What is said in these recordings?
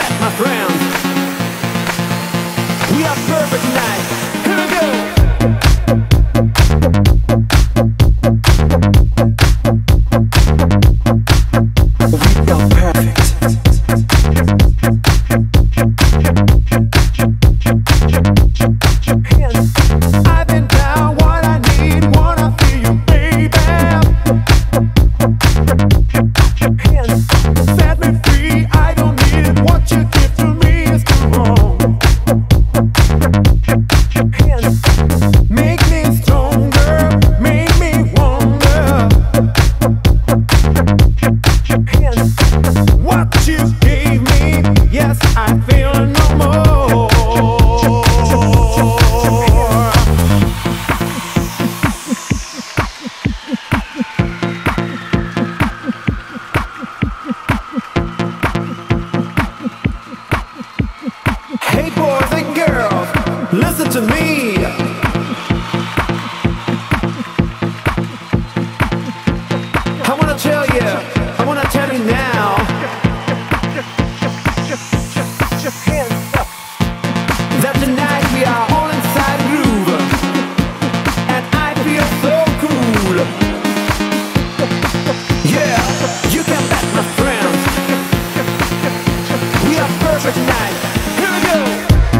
bet, my friends. We are perfect tonight. Here we go. Hey boys and girls, listen to me. I wanna tell you now that tonight we are all inside a groove, and I feel so cool. Yeah, you can bet, my friends. We are perfect tonight. Here we go.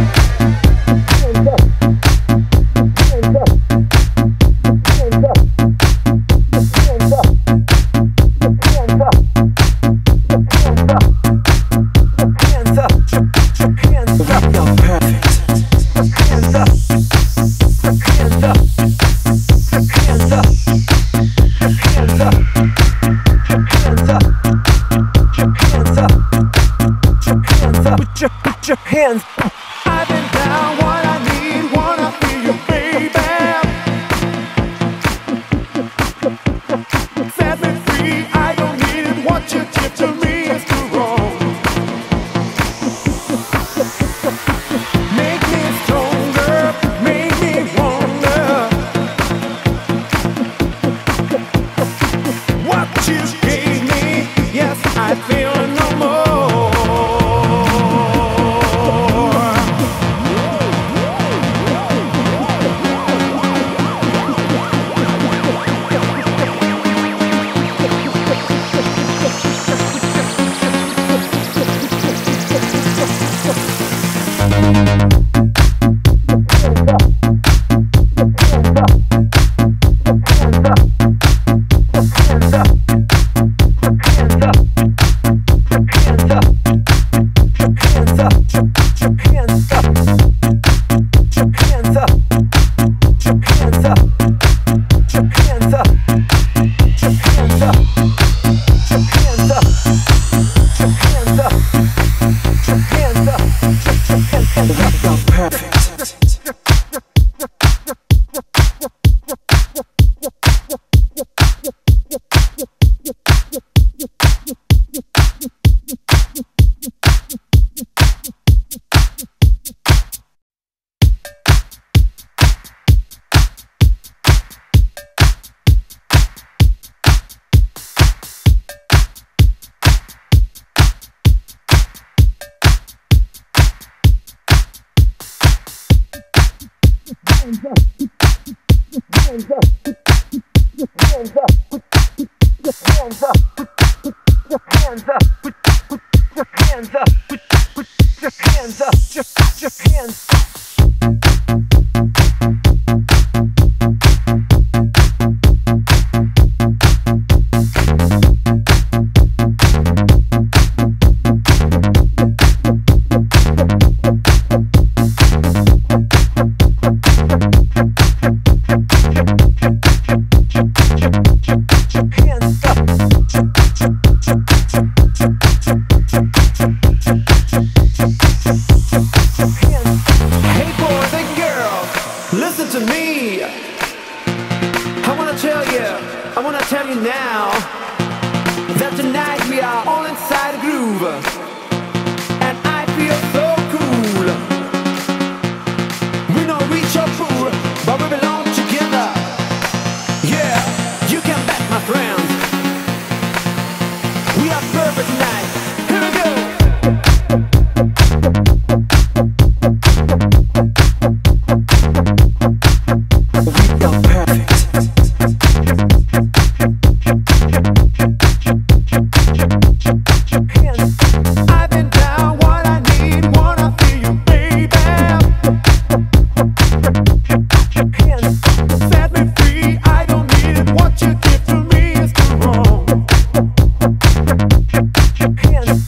Put your hands up. I've been down what I need, wanna feel you, baby. Set me free, I don't need it. What you give to me is too wrong. Make me stronger, make me wonder what you gave me. Yes, I feel no more. Hands up, hands up, hands up, hands up, hands up, hands up, hands up, just hands up. I wanna tell you now that tonight we are all inside a groove, and I feel so cool. We know rich or poor, but we belong together. Yeah, you can bet, my friends. We are perfect tonight. Here we go.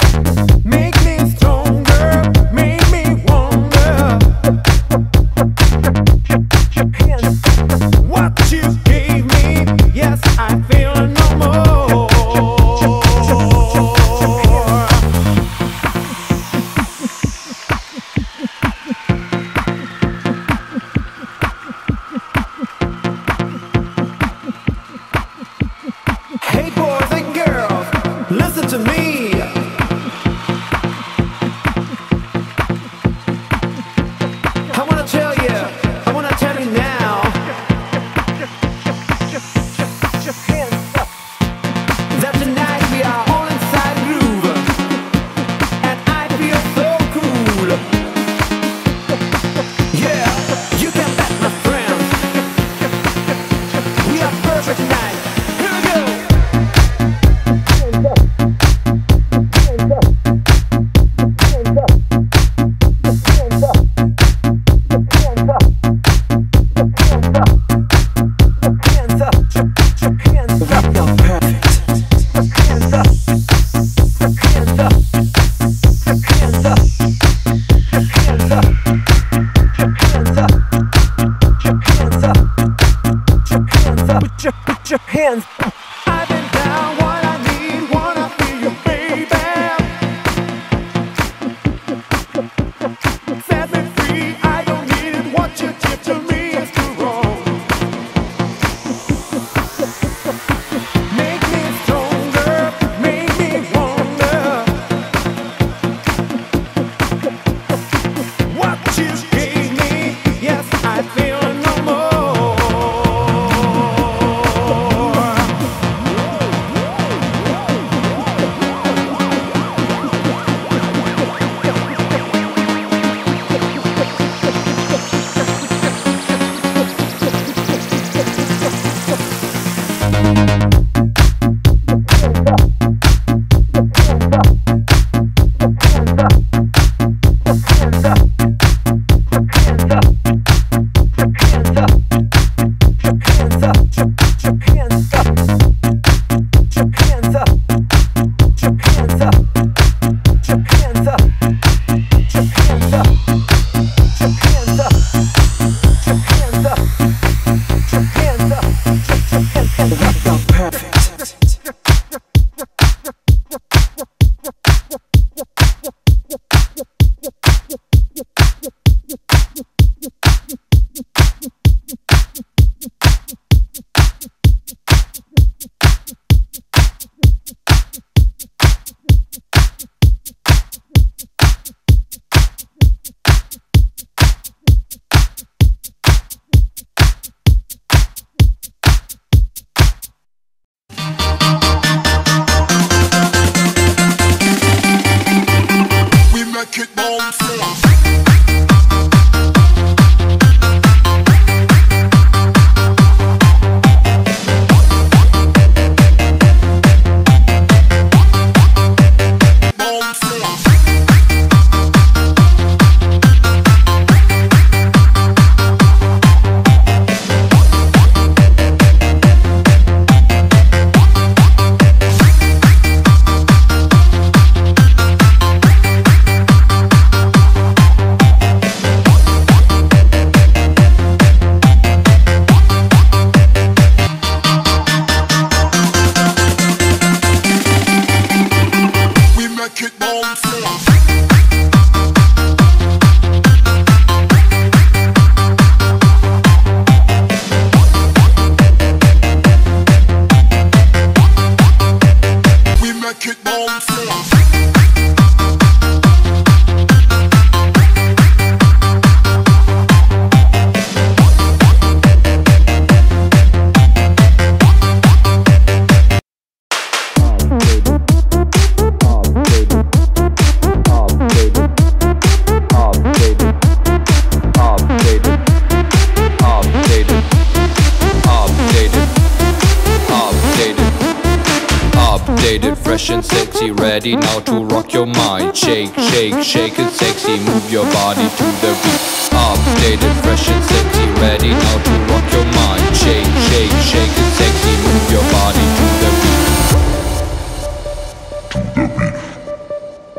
Fresh and sexy, ready now to rock your mind. Shake, shake, shake it sexy, move your body to the beat. Updated, fresh and sexy, ready now to rock your mind. Shake, shake, shake it sexy, move your body to the beat.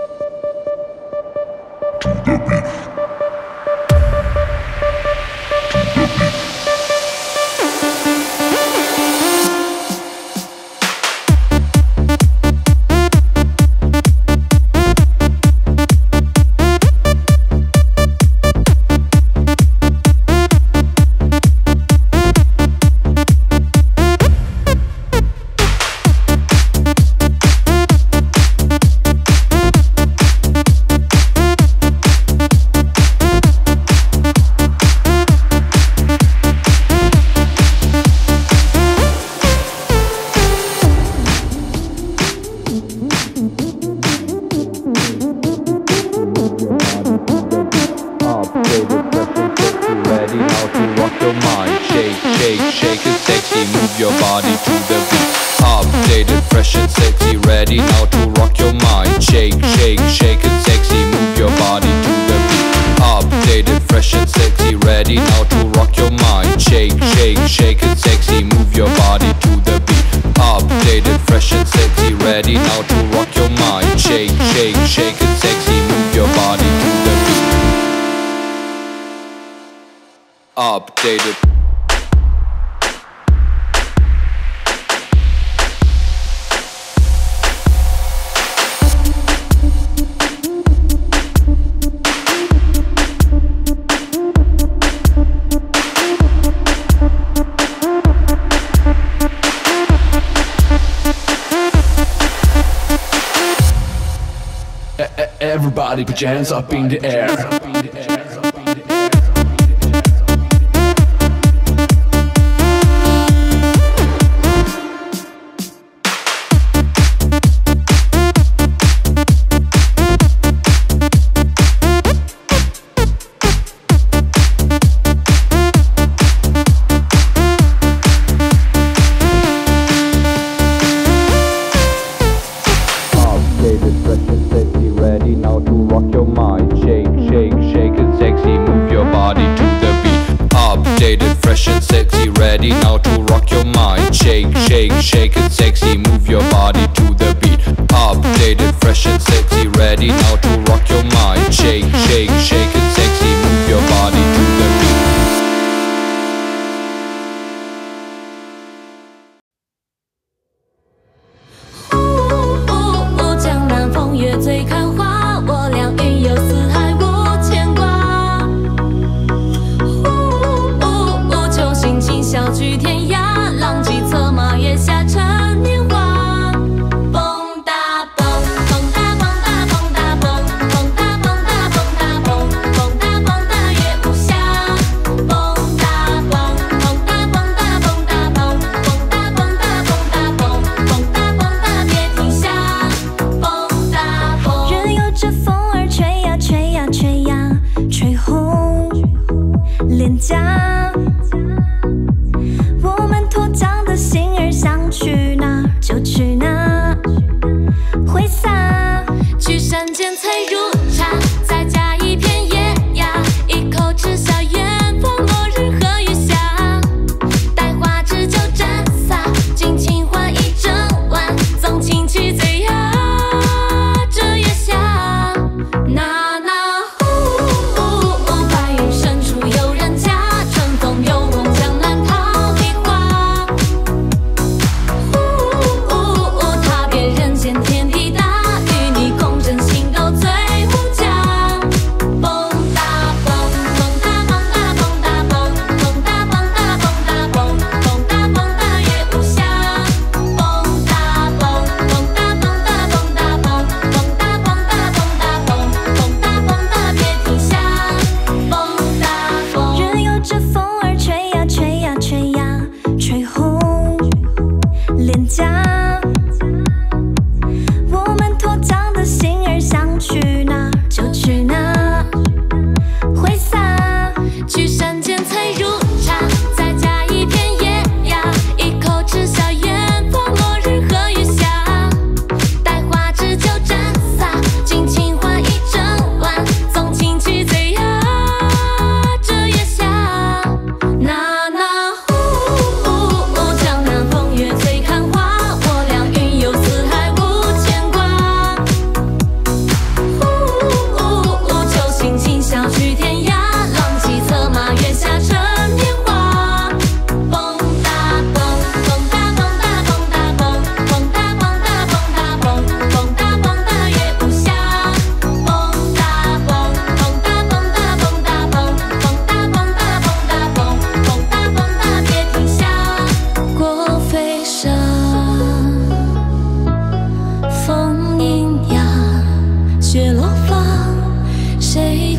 move your body to the beat. Updated, fresh and sexy, ready now to rock your mind. Shake, shake, shake it sexy, move your body to the beat. Updated, fresh and sexy, ready now to rock your mind. Shake, shake, shake it sexy, move your body to the beat. Updated, fresh and sexy, ready now to rock your mind. Shake, shake, shake it sexy, move your body to the beat. Updated. Everybody put your hands up in the air. Ready now to rock your mind. Shake, shake, shake it sexy, move your body to the beat. Updated, fresh and sexy, ready now to rock your mind. Shake, shake, shake it sexy, move your body to the beat. Updated, fresh and sexy, ready now to rock your mind. Shake, shake, shake it sexy, move your body to the beat. 江南风月醉看花，我俩云游四海无牵挂。酒醒今宵举天涯，浪迹策马月下趁年华。蹦哒蹦，蹦哒蹦哒蹦哒蹦，蹦哒蹦哒蹦哒蹦，蹦哒蹦哒月无暇。蹦哒蹦，蹦哒蹦哒蹦哒蹦，蹦哒蹦哒蹦哒蹦，蹦哒蹦哒别停下。任由这风儿吹呀吹呀吹呀，吹红脸颊。我们脱缰的心儿想去哪就去哪，挥洒去山间翠如茶，再加一片叶芽，一口吃下远方落日和月下。待花枝酒沾洒，尽情欢一整晚，纵情去醉呀。白云深处有人家，春风又梦江南桃李花。踏遍人间天地大，与你共枕心斗醉无价。蹦哒蹦，蹦哒蹦哒蹦哒蹦，蹦哒蹦哒蹦哒蹦，蹦哒蹦哒月无暇。蹦哒蹦，蹦哒蹦哒蹦哒蹦，蹦哒蹦哒蹦哒蹦，蹦哒蹦哒别停下。任由这风儿吹呀吹呀吹呀，吹红脸颊。我们脱缰的心儿想去哪就去哪，挥洒去山间翠如茶，再加一片叶芽，一口吃下远方落日和月下。待花枝酒沾洒，尽情欢一整晚，纵情去醉呀。江南风月醉看花，我俩云游四海无牵挂。酒醒今宵举天涯，浪迹策马月下趁年华。蹦哒蹦，蹦哒蹦哒蹦哒蹦，蹦哒蹦哒蹦哒蹦，蹦哒蹦哒月无暇。蹦哒蹦，蹦哒蹦哒蹦哒蹦，蹦哒蹦哒蹦哒蹦，蹦哒蹦哒别停下。过飞沙，风阴哑，雪落发，谁？